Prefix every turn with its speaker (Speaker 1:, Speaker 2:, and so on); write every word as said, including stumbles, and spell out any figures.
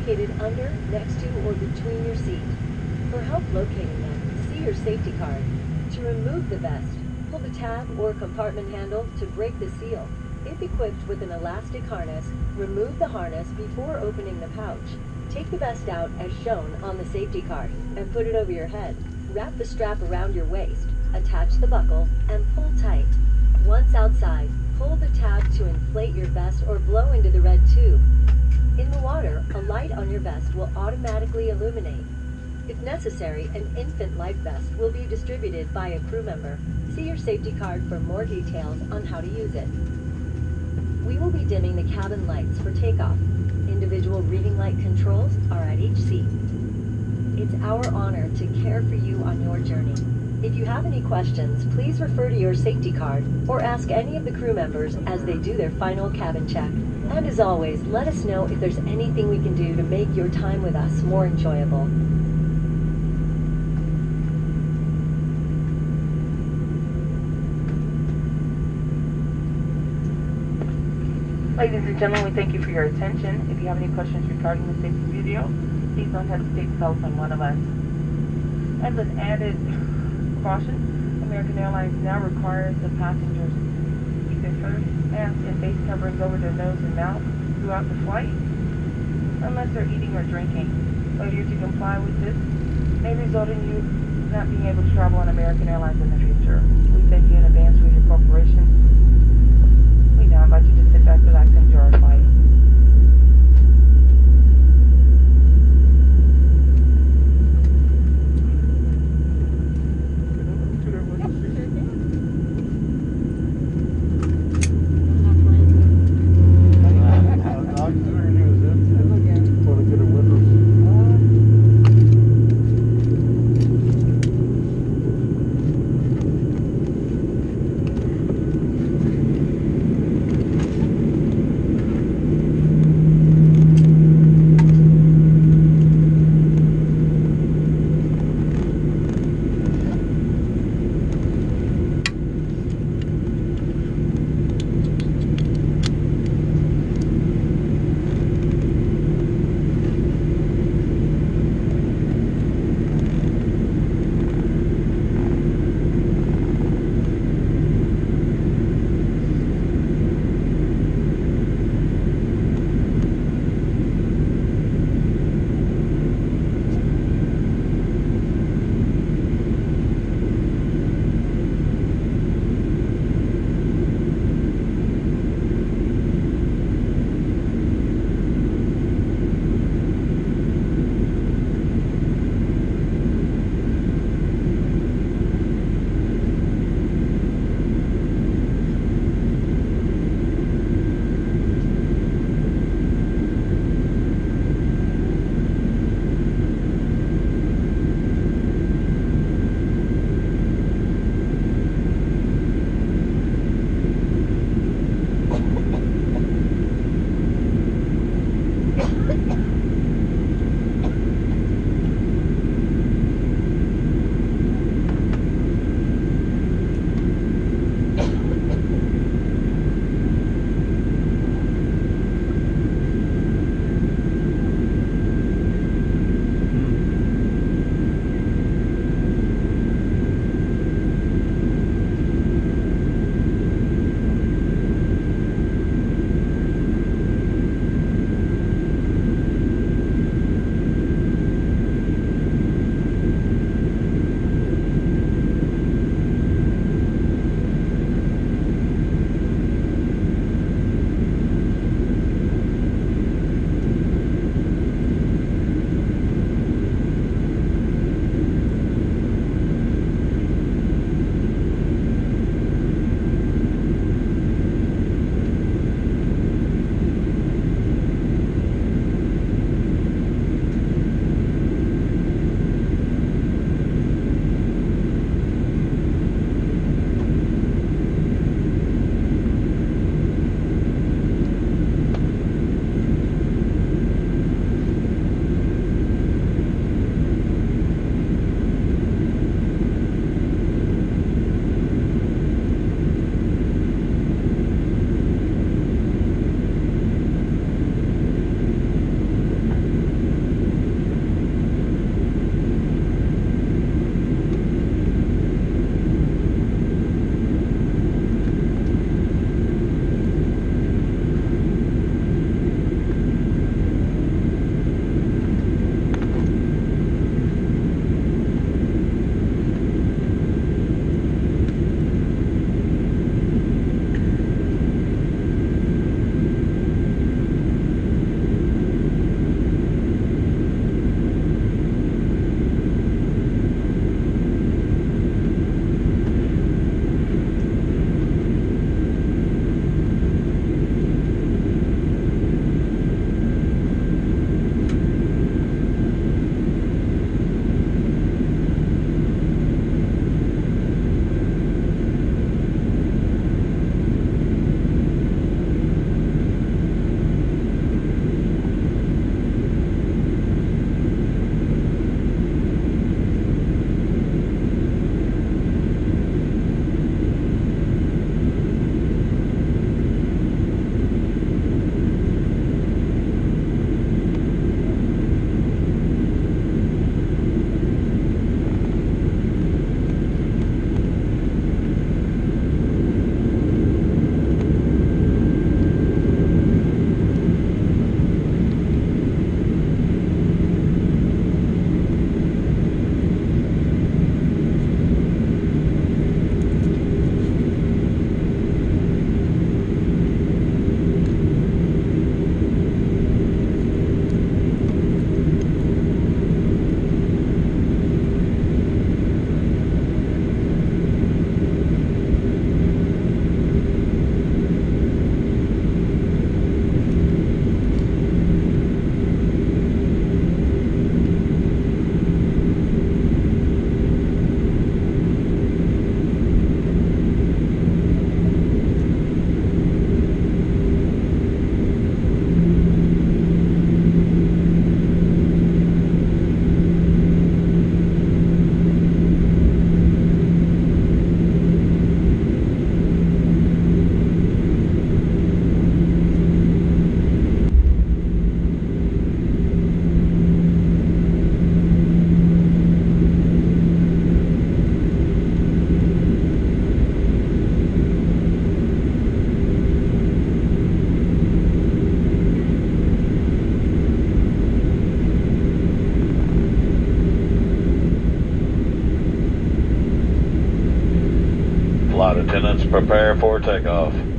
Speaker 1: located under, next to, or between your seat. For help locating them, see your safety card. To remove the vest, pull the tab or compartment handle to break the seal. If equipped with an elastic harness, remove the harness before opening the pouch. Take the vest out as shown on the safety card and put it over your head. Wrap the strap around your waist, attach the buckle, and pull tight. Once outside, pull the tab to inflate your vest or blow into the red tube. In the water, a light on your vest will automatically illuminate. If necessary, an infant life vest will be distributed by a crew member. See your safety card for more details on how to use it. We will be dimming the cabin lights for takeoff. Individual reading light controls are at each seat. It's our honor to care for you on your journey. If you have any questions, please refer to your safety card or ask any of the crew members as they do their final cabin check. And as always, let us know if there's anything we can do to make your time with us more enjoyable.
Speaker 2: Ladies and gentlemen, we thank you for your attention. If you have any questions regarding the safety video, please don't hesitate to telephone one of us. As an added caution, American Airlines now requires the passengers keep their first mask and face coverings over their nose and mouth throughout the flight, unless they're eating or drinking. Failure to comply with this may result in you not being able to travel on American Airlines in the future. We thank you in advance for your cooperation. We now invite you to sit back, relax, and enjoy our flight.
Speaker 3: Flight attendants, prepare for takeoff.